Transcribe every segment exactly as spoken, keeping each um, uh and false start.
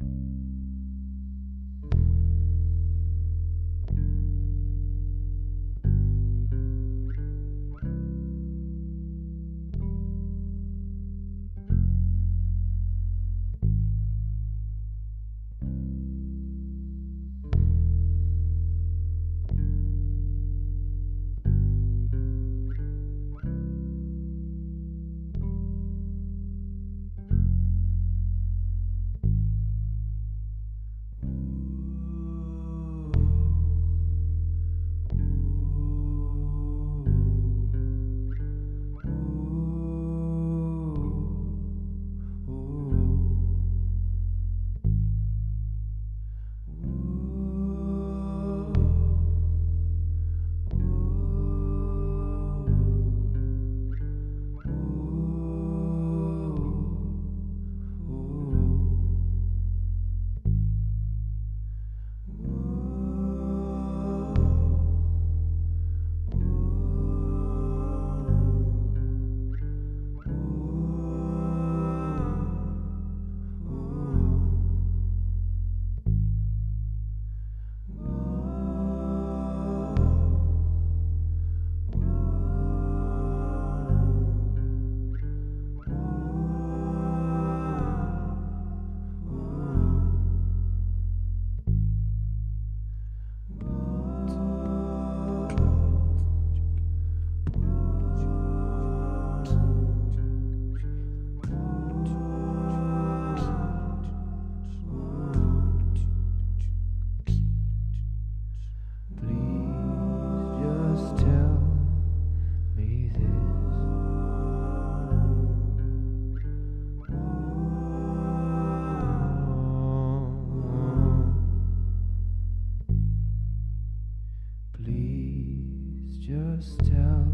Just tell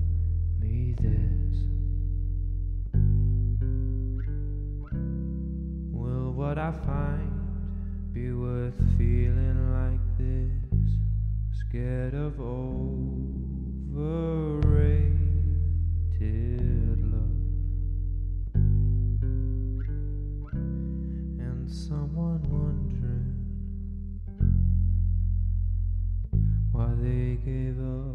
me this. Will what I find be worth feeling like this? Scared of overrated love and someone wondering why they gave up.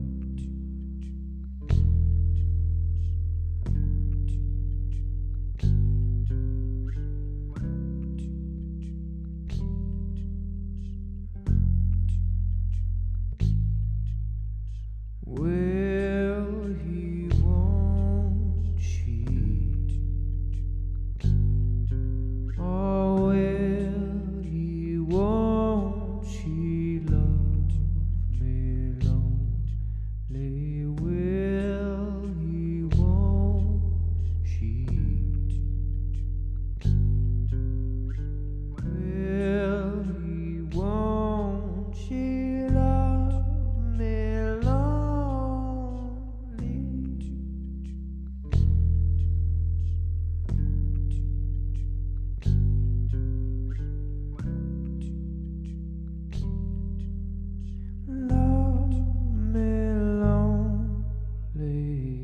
Will he, won't she? Or will he, won't she love me lonely? Will he, won't she? Will he, won't she love me lonely? Love me lonely.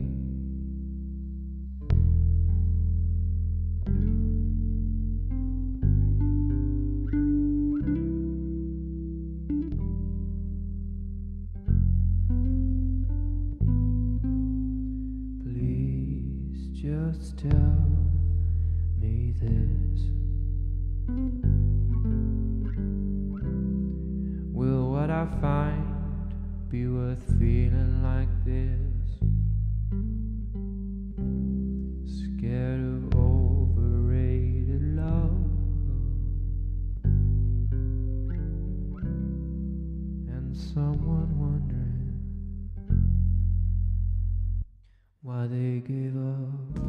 Please just tell me this. Will what I find be worth feeling like this? Scared of overrated love and someone wondering why they gave up.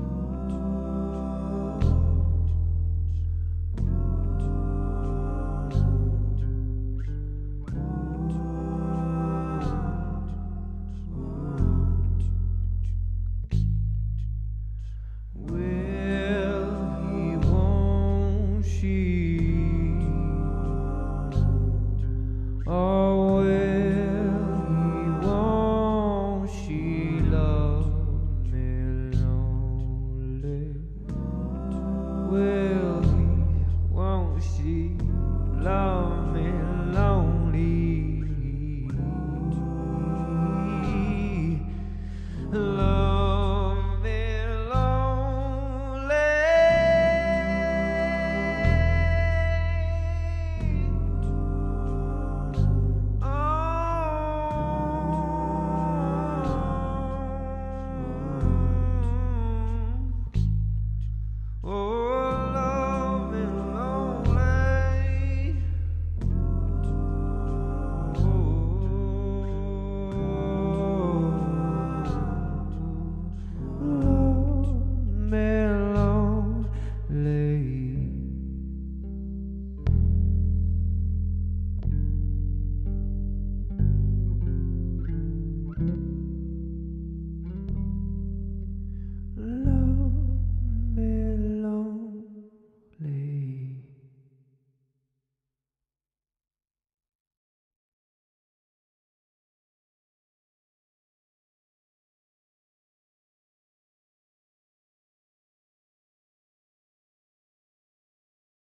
Oh, will he, won't she love me lonely? love